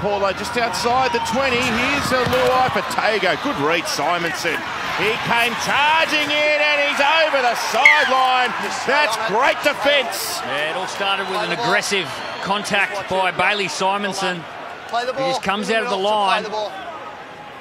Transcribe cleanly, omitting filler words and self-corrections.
Paulo, just outside the 20. Here's a Luai for Tago. Good read, Simonsson. He came charging in and he's over the sideline. That's great defence. Yeah, it all started with an aggressive contact by Bailey Simonsson. He just comes out of the line.